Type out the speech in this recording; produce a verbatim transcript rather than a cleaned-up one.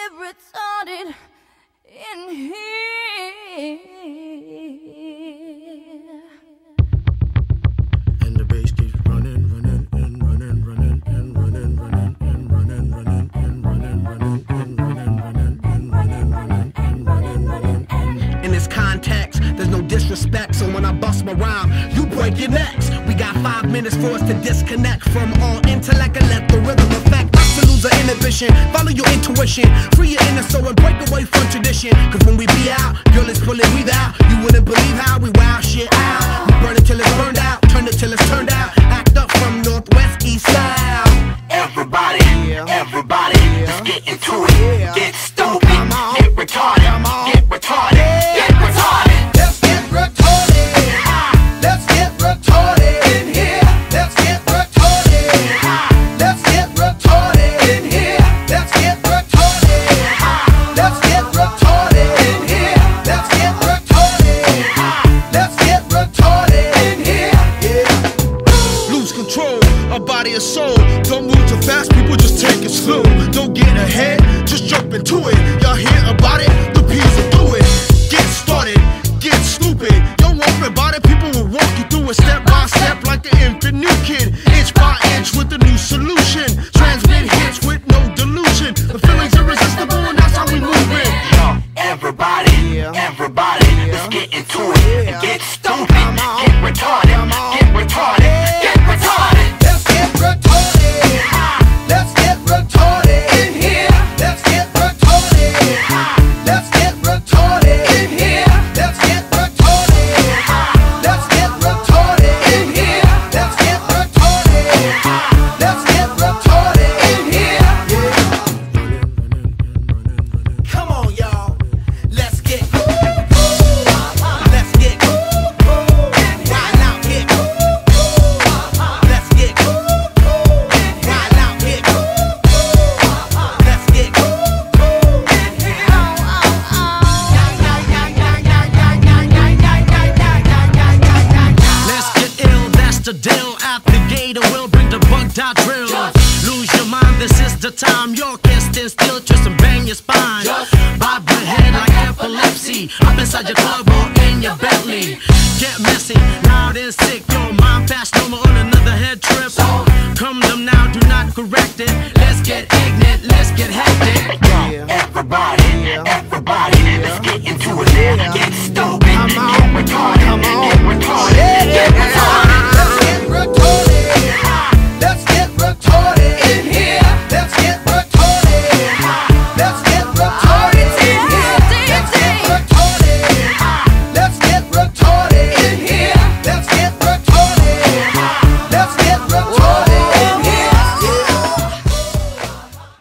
get retarded in here. And the bass keeps running, running, and running, running, and running, running, and running, running, and running, running, and running, running, and running, running, and running, running, and in this context, there's no disrespect, so when I bust my rhyme, you break your necks. We got five minutes for us to disconnect from all intellect and let the rhythm affect us to lose our inhibition. Follow your intuition, free your inner soul and break away from tradition. Cause when we be out, girl, it's pulling we out. You wouldn't believe how we wow shit out. We burn it till it's burned out, turn it till it's turned out. Act up from northwest, east, south. Everybody, everybody, let's get into it. Get stupid, get retarded, get retarded, get retarded. Let's get retarded. Let's get retarded in here. Let's get retarded. Let's get retarded in here. Let's get retarded. Let's get retarded in here. Let's get retarded. Let's get retarded in here. Yeah. Lose control of body and soul. Don't move too fast, people, just take it slow. Don't get ahead, just jump into it. Y'all hear about it? The P's will do it. Get started, get stupid. Don't worry about it, people will walk you through it step by step like an infant new kid. Inch by inch with a new solution. Transmit hits with no delusion. The feeling's irresistible and that's how we move it. Yo, everybody, everybody, let's get into it. And get stupid, get retarded, get retarded, get retarded. Let's get retarded. Let's get retarded in here. Let's get retarded. Let's get retarded in here. Let's get retarded. Let's get retarded in here. Let's get retarded. Let's get retarded in here. Come on, y'all. Let's get Let's get wild out here. Let's get wild out here. Let's get Let's get ill, that's the deal. At the gate, we'll bring the bugged out drill. Lose your mind, this is the time. Your can't stand still, twist and bang your spine. Bob your head like epilepsy. Up inside your club or in your Bentley. Get messy, loud and sick. Your mind fast, no more on another head trip. Come them now, do not correct it. Let's get ignorant, let's get hectic. Everybody, everybody, let's get into it. Get